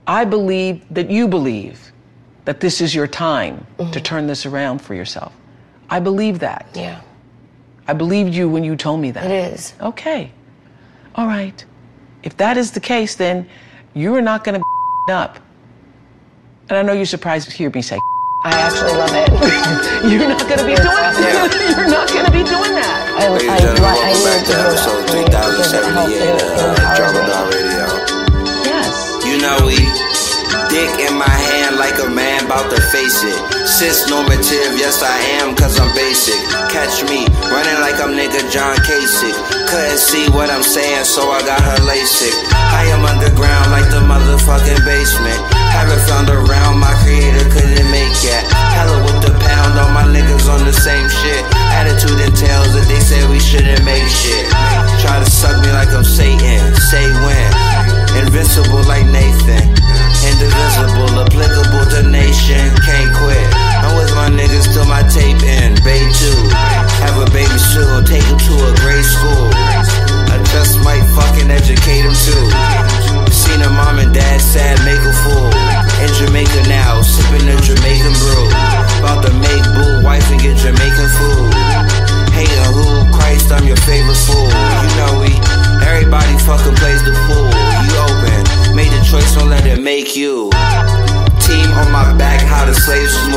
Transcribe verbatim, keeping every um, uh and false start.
I believe that you believe that this is your time mm-hmm. to turn this around for yourself. I believe that. Yeah. I believed you when you told me that. It is. Okay. All right. If that is the case, then you are not going to up. And I know you're surprised to hear me say I actually love it. You're not going to be doing that. You're not going to be doing that. I, I, I, I, I need to hear that. three thousand seventy-eight, uh, Drama Radio. Yes. You know we dick in my hand like a man about to face it. Cis normative, yes I am, cause I'm basic. Catch me, running like I'm nigga John Kasich. Couldn't see what I'm saying, so I got her LASIK. I am underground like the motherfucking basement. Haven't found a round my creator couldn't make yet. Hella with the pound, all my niggas on the same shit. Attitude entails that they say we shouldn't make shit. Try to suck me like I'm Satan, say when. Invincible like Nathan. Indivisible, applicable to nation. Can't quit. I'm with my niggas till my tape in. Bay two. Have a baby soon. Take him to a grade school. I just might fucking educate him too. Seen her mom and dad sad, make a fool. In Jamaica now, sipping the Jamaican brew. About to make boo wife and get Jamaican food. Hating who? Christ, I'm your favorite fool. You know we, everybody fucking plays the fool. You open, made the choice, don't let it make you. Team on my back, how the slaves was